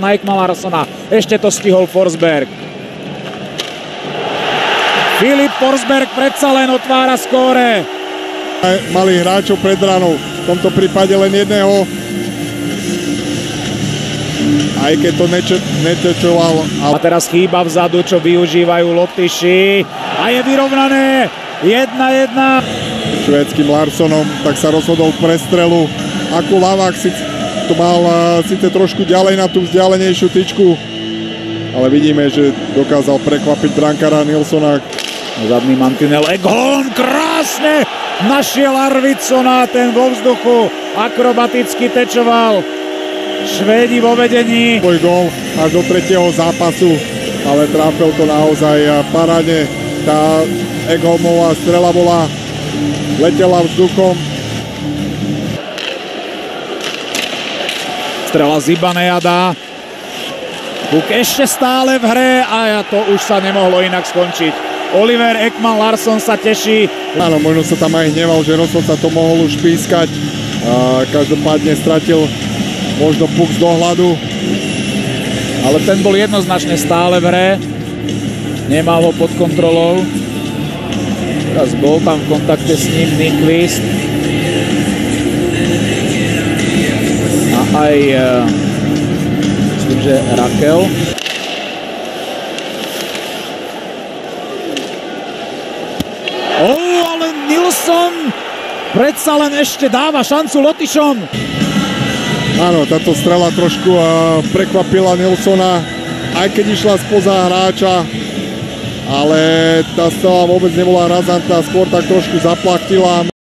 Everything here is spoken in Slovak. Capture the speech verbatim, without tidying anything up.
Ekmana Larssona. Ešte to stihol Forsberg. Filip Forsberg predsa len otvára skóre. Malých hráčov pred branou, v tomto prípade len jedného. Aj keď to netečoval. A teraz chýba vzadu, čo využívajú Lotyši. A je vyrovnané. jedna jedna. Švédskym Larssonom, tak sa rozhodol pre strelu. Ako ľavák si to mal síce trošku ďalej na tú vzdialenejšiu tyčku, ale vidíme, že dokázal prekvapiť brankára Nilssona. Zadný mantinel Ekholm krásne našiel Arvidssona, ten vo vzduchu akrobaticky tečoval. Švédi vo vedení. Svoj gól až do tretieho zápasu, ale trápil to naozaj parádne. Tá Ekholmová strela bola, letela vzduchom. Strela Zibanejada. Puk ešte stále v hre a to už sa nemohlo inak skončiť. Oliver Ekman Larsson sa teší. Áno, možno sa tam aj hneval, že rozhodca to mohol už pískať. A každopádne stratil možno puk z dohľadu. Ale ten bol jednoznačne stále v hre. Nemal ho pod kontrolou. Teraz bol tam v kontakte s ním Nyquist. A aj myslím, že Rakel. Oh, ale Nilsson predsa len ešte dáva šancu Lotyšom. Áno, táto strela trošku prekvapila Nilssona, aj keď išla spoza hráča, ale tá strela vôbec nebola razantná, skôr tak trošku zaplachtila.